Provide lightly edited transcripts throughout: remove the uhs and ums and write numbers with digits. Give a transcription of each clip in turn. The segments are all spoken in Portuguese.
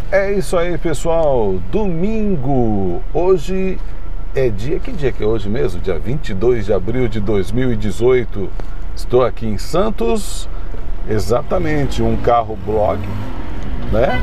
É isso aí, pessoal. Domingo. Hoje é dia... Que dia que é hoje mesmo? Dia 22 de abril de 2018. Estou aqui em Santos. Exatamente, um carro blog, né?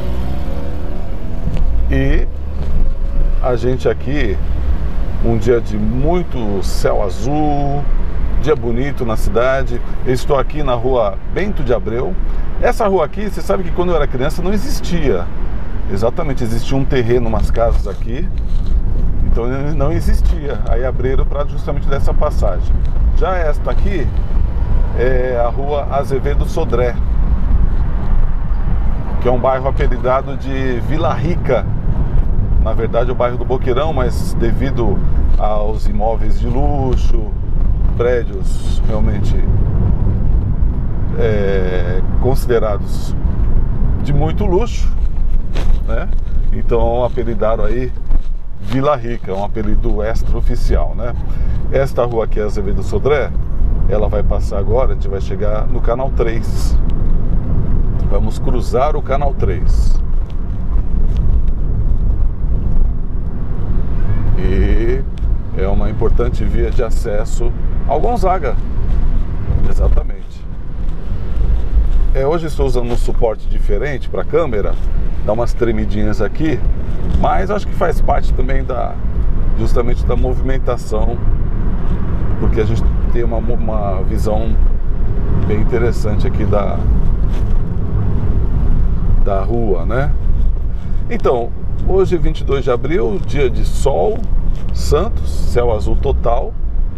E a gente aqui, um dia de muito céu azul, dia bonito na cidade. Eu estou aqui na rua Bento de Abreu. Essa rua aqui, você sabe que quando eu era criança não existia. Exatamente, existia um terreno, umas casas aqui. Então não existia. Aí abriram para justamente dessa passagem. Já esta aqui é a rua Azevedo Sodré, que é um bairro apelidado de Vila Rica. Na verdade é o bairro do Boqueirão, mas devido aos imóveis de luxo, prédios realmente considerados de muito luxo, né? Então apelidaram aí Vila Rica, um apelido extraoficial, né? Esta rua aqui, Azevedo Sodré, ela vai passar agora, a gente vai chegar no canal 3. Vamos cruzar o canal 3. E é uma importante via de acesso ao Gonzaga. Exatamente. Hoje estou usando um suporte diferente para a câmera, dá umas tremidinhas aqui, mas acho que faz parte também justamente da movimentação, porque a gente tem uma visão bem interessante aqui da rua, né? Então, hoje 22 de abril, dia de sol, Santos, céu azul total.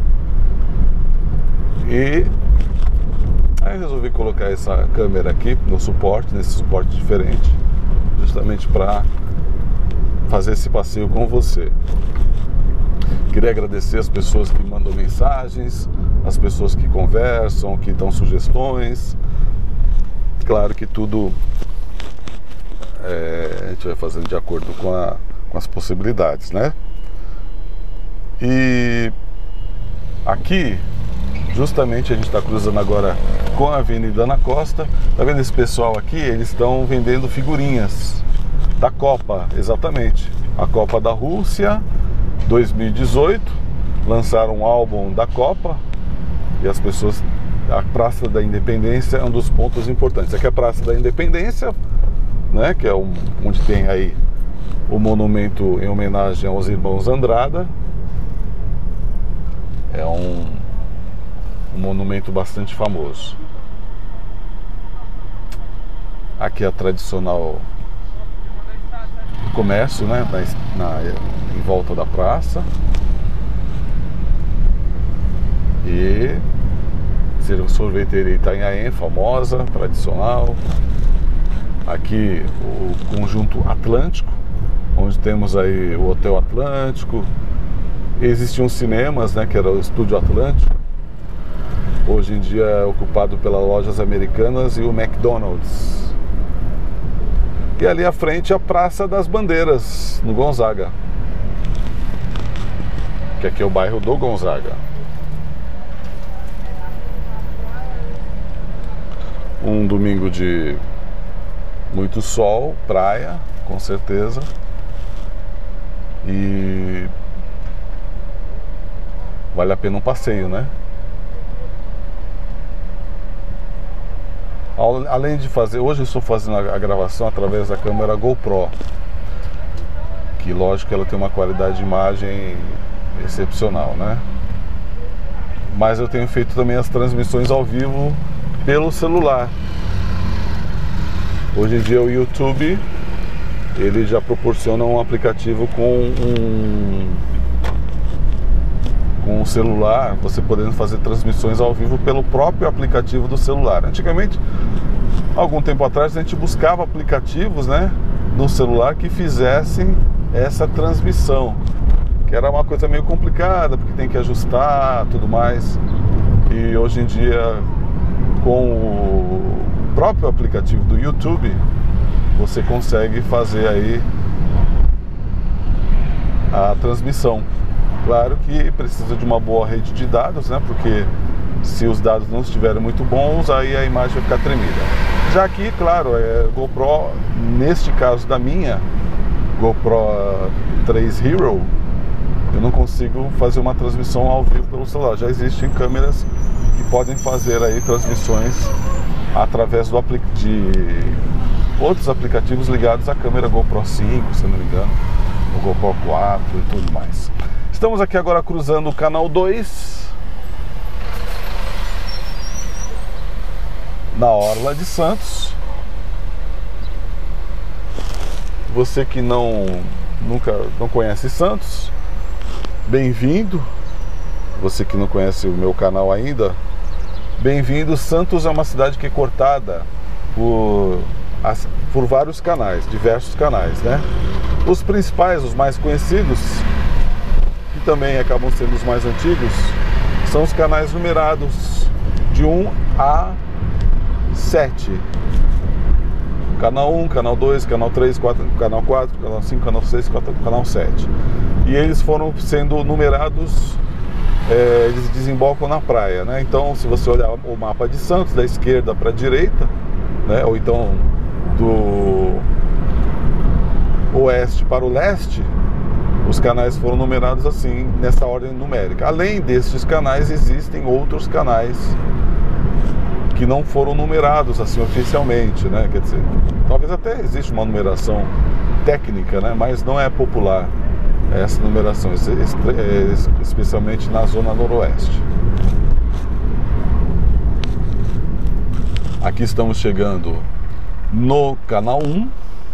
E aí resolvi colocar essa câmera aqui no suporte, nesse suporte diferente, justamente para fazer esse passeio com você. Queria agradecer as pessoas que mandam mensagens, as pessoas que conversam, que dão sugestões. Claro que tudo a gente vai fazendo de acordo com as possibilidades, né? E aqui, justamente a gente está cruzando agora com a Avenida Ana Costa. Tá vendo esse pessoal aqui? Eles estão vendendo figurinhas da Copa, exatamente. A Copa da Rússia 2018, lançaram um álbum da Copa e as pessoas... A Praça da Independência é um dos pontos importantes. Aqui é a Praça da Independência, né, que é onde tem aí o monumento em homenagem aos irmãos Andrada. É um monumento bastante famoso. Aqui é a tradicional comércio, né, em volta da praça. E sorveteria Itanhaém, famosa, tradicional. Aqui o Conjunto Atlântico, onde temos aí o Hotel Atlântico. Existiam cinemas, né, que era o Estúdio Atlântico. Hoje em dia é ocupado pelas Lojas Americanas e o McDonald's. E ali à frente a Praça das Bandeiras, no Gonzaga, que aqui é o bairro do Gonzaga. Um domingo de muito sol, praia, com certeza. E vale a pena um passeio, né? Além de fazer, hoje eu estou fazendo a gravação através da câmera GoPro, que lógico ela tem uma qualidade de imagem excepcional, né? Mas eu tenho feito também as transmissões ao vivo pelo celular. Hoje em dia o YouTube, ele já proporciona um aplicativo com um celular, você podendo fazer transmissões ao vivo pelo próprio aplicativo do celular. Antigamente, algum tempo atrás, a gente buscava aplicativos, né, no celular que fizessem essa transmissão, que era uma coisa meio complicada, porque tem que ajustar, tudo mais. E hoje em dia, com o próprio aplicativo do YouTube, você consegue fazer aí a transmissão. Claro que precisa de uma boa rede de dados, né? Porque se os dados não estiverem muito bons, aí a imagem vai ficar tremida. Já aqui, claro, GoPro neste caso da minha GoPro 3 Hero, eu não consigo fazer uma transmissão ao vivo pelo celular. Já existem câmeras que podem fazer aí transmissões através de outros aplicativos ligados à câmera GoPro 5, se não me engano, o GoPro 4 e tudo mais. Estamos aqui agora cruzando o canal 2, na Orla de Santos. Você que não conhece Santos, bem-vindo. Você que não conhece o meu canal ainda, bem-vindo. Santos é uma cidade que é cortada por vários canais, diversos canais, né? Os principais, os mais conhecidos, que também acabam sendo os mais antigos, são os canais numerados de 1 a 7. Canal 1, canal 2, canal 3, canal 4, canal 5, canal 6, canal 7. E eles foram sendo numerados, eles desembocam na praia, né? Então, se você olhar o mapa de Santos, da esquerda para a direita, né? Ou então do oeste para o leste, os canais foram numerados assim, nessa ordem numérica. Além destes canais, existem outros canais que não foram numerados assim oficialmente, né? Quer dizer, talvez até exista uma numeração técnica, né? Mas não é popular essa numeração, especialmente na zona noroeste. Aqui estamos chegando no canal 1,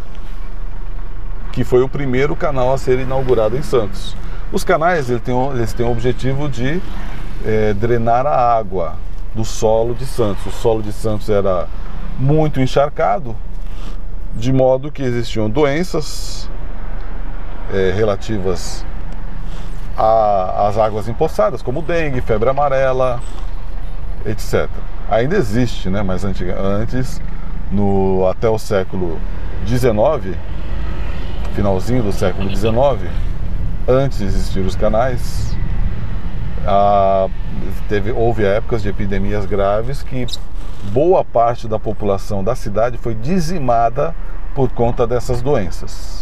que foi o primeiro canal a ser inaugurado em Santos. Os canais eles têm o objetivo de drenar a água do solo de Santos. O solo de Santos era muito encharcado, de modo que existiam doenças relativas às águas empoçadas, como dengue, febre amarela, etc. Ainda existe, né? Mas antes, até o século XIX, finalzinho do século XIX, antes de existir os canais, houve épocas de epidemias graves que boa parte da população da cidade foi dizimada por conta dessas doenças.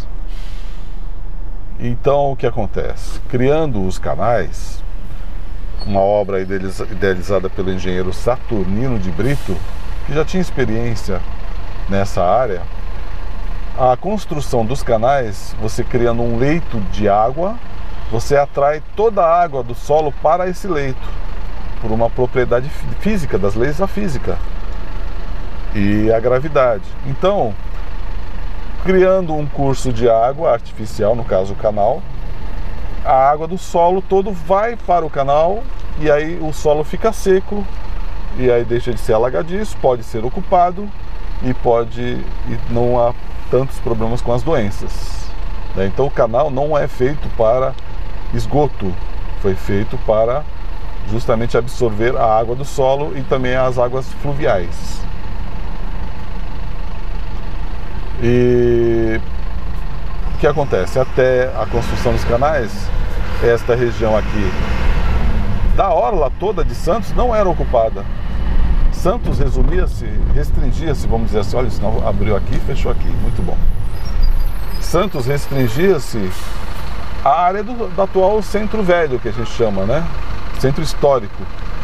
Então, o que acontece? Criando os canais, uma obra idealizada pelo engenheiro Saturnino de Brito, que já tinha experiência nessa área, a construção dos canais, você criando um leito de água, você atrai toda a água do solo para esse leito, por uma propriedade física, das leis da física e a gravidade. Então, criando um curso de água artificial, no caso o canal, a água do solo todo vai para o canal e aí o solo fica seco e aí deixa de ser alagadiço, pode ser ocupado e não há tantos problemas com as doenças, né? Então o canal não é feito para esgoto, foi feito para justamente absorver a água do solo e também as águas fluviais. E o que acontece? Até a construção dos canais, esta região aqui da orla toda de Santos não era ocupada. Santos restringia-se, vamos dizer assim, olha, senão abriu aqui, fechou aqui, muito bom. Santos restringia-se à área do atual Centro Velho, que a gente chama, né? Centro histórico.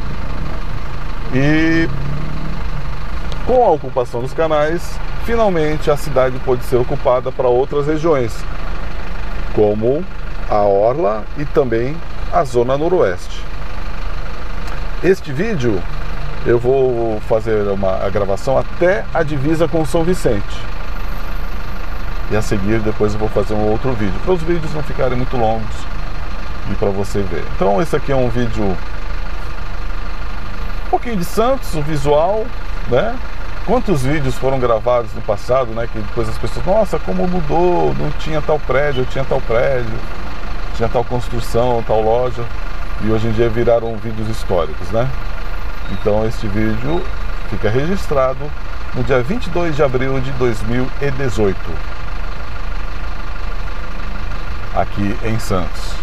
E com a ocupação dos canais, finalmente a cidade pôde ser ocupada para outras regiões, como a orla e também a zona noroeste. Este vídeo eu vou fazer a gravação até a divisa com São Vicente. E a seguir depois eu vou fazer um outro vídeo, para os vídeos não ficarem muito longos e para você ver. Então esse aqui é um vídeo um pouquinho de Santos, o visual, né? Quantos vídeos foram gravados no passado, né? Que depois as pessoas, nossa, como mudou, não tinha tal prédio, tinha tal prédio, tinha tal construção, tal loja. E hoje em dia viraram vídeos históricos, né? Então este vídeo fica registrado no dia 22 de abril de 2018, aqui em Santos.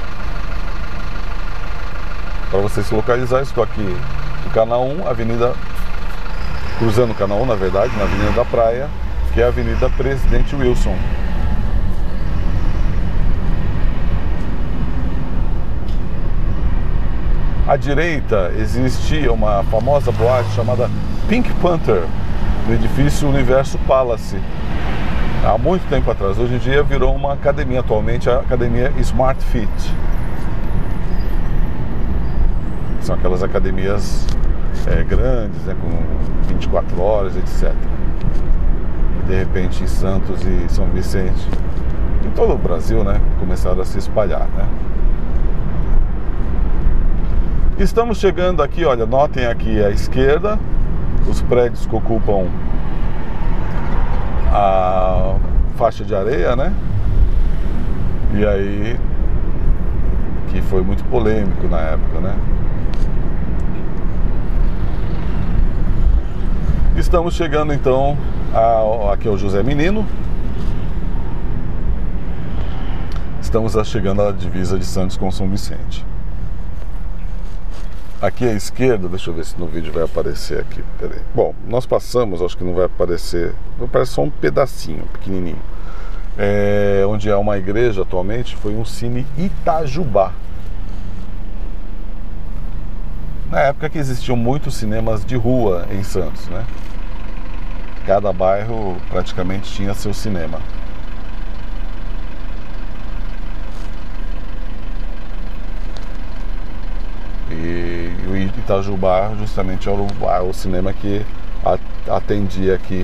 Para você se localizar, estou aqui no canal 1, cruzando o canal 1, na verdade, na Avenida da Praia, que é a Avenida Presidente Wilson. À direita existia uma famosa boate chamada Pink Panther, no edifício Universo Palace, há muito tempo atrás. Hoje em dia virou uma academia, atualmente a academia Smart Fit. São aquelas academias grandes, né, com 24 horas, etc. E de repente em Santos e São Vicente, em todo o Brasil, né, começaram a se espalhar, né? Estamos chegando aqui, olha, notem aqui à esquerda os prédios que ocupam a faixa de areia, né? E aí, que foi muito polêmico na época, né? Estamos chegando então aqui é o José Menino. Estamos chegando à divisa de Santos com São Vicente. Aqui à esquerda, deixa eu ver se no vídeo vai aparecer aqui. Peraí. Bom, nós passamos, acho que não vai aparecer. Vai aparecer só um pedacinho, pequenininho. Onde é uma igreja atualmente, foi um Cine Itajubá. Na época que existiam muitos cinemas de rua em Santos, né? Cada bairro praticamente tinha seu cinema. E o Itajubá justamente era o cinema que atendia aqui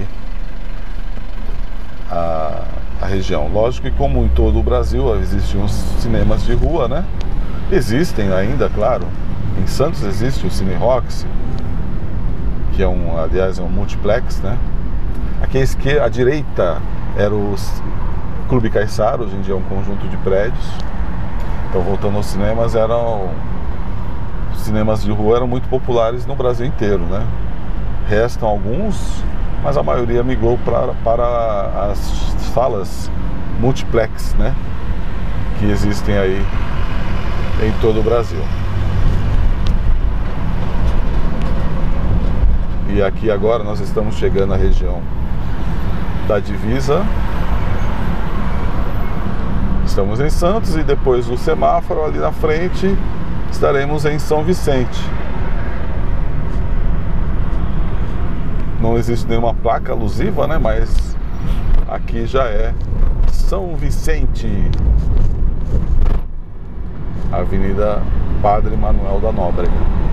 a região. Lógico que, como em todo o Brasil, existiam cinemas de rua, né? Existem ainda, claro. Em Santos existe o Cine Roxy, que é aliás, é um multiplex, né? Aqui à direita era o Clube Caiçara, hoje em dia é um conjunto de prédios. Então, voltando aos cinemas, os cinemas de rua eram muito populares no Brasil inteiro, né? Restam alguns, mas a maioria migrou para as salas multiplex, né? Que existem aí em todo o Brasil. E aqui agora nós estamos chegando à região da divisa. Estamos em Santos e depois do semáforo ali na frente estaremos em São Vicente. Não existe nenhuma placa alusiva, né? Mas aqui já é São Vicente, Avenida Padre Manuel da Nóbrega.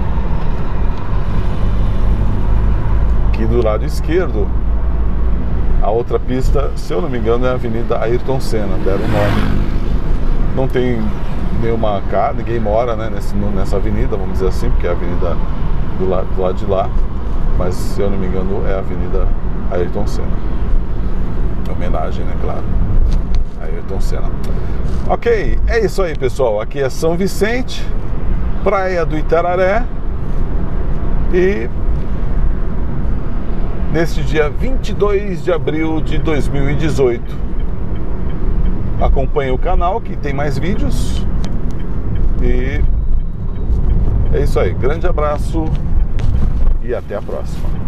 Aqui do lado esquerdo, a outra pista, se eu não me engano, é a Avenida Ayrton Senna, deram o nome. Não tem nenhuma casa, ninguém mora, né, nessa avenida, vamos dizer assim, porque é a avenida do lado de lá. Mas, se eu não me engano, é a Avenida Ayrton Senna. Homenagem, né, claro, a Ayrton Senna. Ok, é isso aí, pessoal. Aqui é São Vicente, Praia do Itararé. E neste dia 22 de abril de 2018. Acompanhe o canal que tem mais vídeos. E é isso aí. Grande abraço e até a próxima.